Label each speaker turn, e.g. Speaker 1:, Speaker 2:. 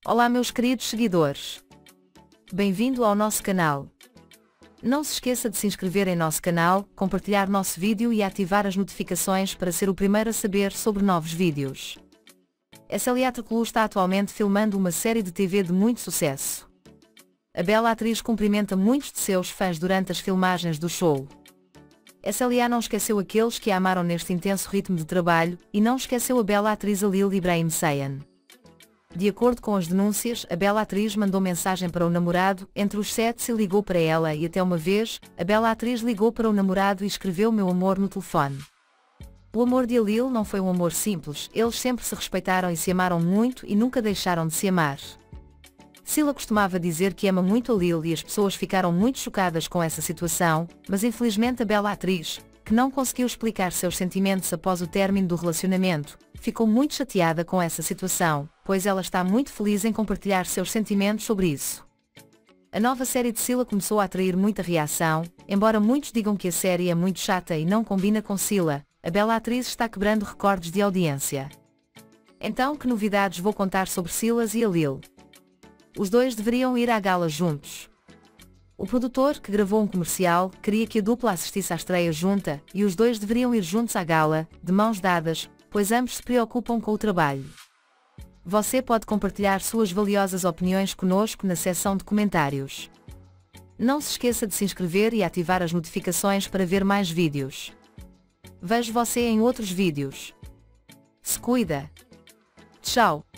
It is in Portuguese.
Speaker 1: Olá meus queridos seguidores. Bem-vindo ao nosso canal. Não se esqueça de se inscrever em nosso canal, compartilhar nosso vídeo e ativar as notificações para ser o primeiro a saber sobre novos vídeos. SLA Tricolor está atualmente filmando uma série de TV de muito sucesso. A bela atriz cumprimenta muitos de seus fãs durante as filmagens do show. SLA não esqueceu aqueles que a amaram neste intenso ritmo de trabalho, e não esqueceu a bela atriz Alil Ibrahim Saian. De acordo com as denúncias, a bela atriz mandou mensagem para o namorado, entre os sets e ligou para ela e até uma vez, a bela atriz ligou para o namorado e escreveu meu amor no telefone. O amor de Alil não foi um amor simples, eles sempre se respeitaram e se amaram muito e nunca deixaram de se amar. Sila costumava dizer que ama muito Alil e as pessoas ficaram muito chocadas com essa situação, mas infelizmente a bela atriz, que não conseguiu explicar seus sentimentos após o término do relacionamento, ficou muito chateada com essa situação, pois ela está muito feliz em compartilhar seus sentimentos sobre isso. A nova série de Sila começou a atrair muita reação, embora muitos digam que a série é muito chata e não combina com Sila, a bela atriz está quebrando recordes de audiência. Então que novidades vou contar sobre Silas e Alil? Os dois deveriam ir à gala juntos. O produtor, que gravou um comercial, queria que a dupla assistisse à estreia junta, e os dois deveriam ir juntos à gala, de mãos dadas, pois ambos se preocupam com o trabalho. Você pode compartilhar suas valiosas opiniões conosco na seção de comentários. Não se esqueça de se inscrever e ativar as notificações para ver mais vídeos. Vejo você em outros vídeos. Se cuida. Tchau.